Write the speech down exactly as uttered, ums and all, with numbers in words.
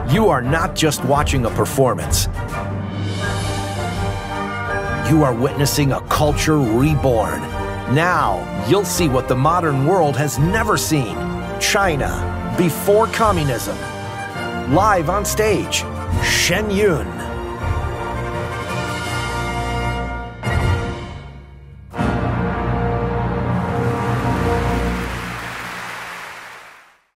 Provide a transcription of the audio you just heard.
You are not just watching a performance. You are witnessing a culture reborn. Now, you'll see what the modern world has never seen. China, before communism. Live on stage, Shen Yun.